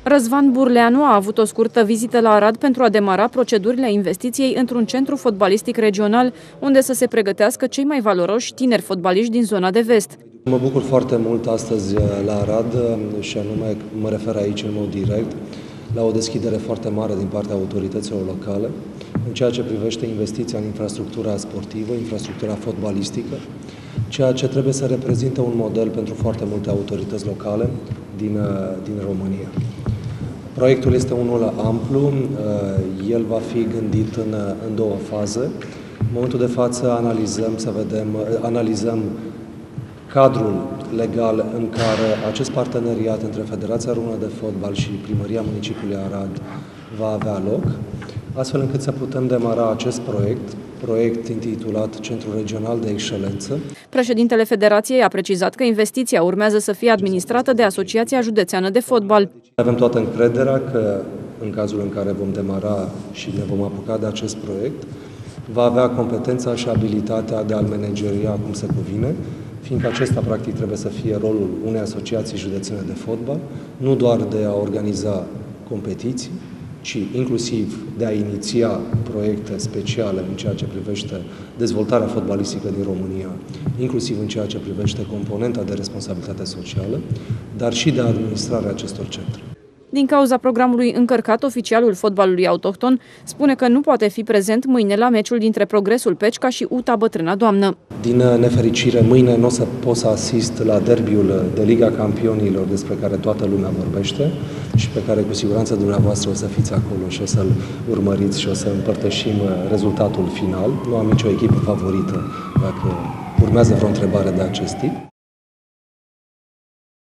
Răzvan Burleanu a avut o scurtă vizită la Arad pentru a demara procedurile investiției într-un centru fotbalistic regional, unde să se pregătească cei mai valoroși tineri fotbaliști din zona de vest. Mă bucur foarte mult astăzi la Arad și anume mă refer aici în mod direct la o deschidere foarte mare din partea autorităților locale în ceea ce privește investiția în infrastructura sportivă, infrastructura fotbalistică, ceea ce trebuie să reprezinte un model pentru foarte multe autorități locale din România. Proiectul este unul amplu, el va fi gândit în două faze. În momentul de față analizăm cadrul legal în care acest parteneriat între Federația Română de Fotbal și Primăria Municipiului Arad va avea loc, astfel încât să putem demara acest proiect intitulat Centrul Regional de Excelență. Președintele Federației a precizat că investiția urmează să fie administrată de Asociația Județeană de Fotbal. Avem toată încrederea că în cazul în care vom demara și ne vom apuca de acest proiect, va avea competența și abilitatea de a-l manageria cum se cuvine, fiindcă acesta practic trebuie să fie rolul unei asociații județene de fotbal, nu doar de a organiza competiții, ci inclusiv de a iniția proiecte speciale în ceea ce privește dezvoltarea fotbalistică din România, inclusiv în ceea ce privește componenta de responsabilitate socială, dar și de administrarea acestor centre. Din cauza programului încărcat, oficialul fotbalului autohton spune că nu poate fi prezent mâine la meciul dintre Progresul Pecica și UTA Bătrâna Doamnă. Din nefericire, mâine nu o să pot să asist la derbiul de Liga Campionilor despre care toată lumea vorbește și pe care cu siguranță dumneavoastră o să fiți acolo și o să-l urmăriți și o să împărtășim rezultatul final. Nu am nicio echipă favorită dacă urmează vreo întrebare de acest tip.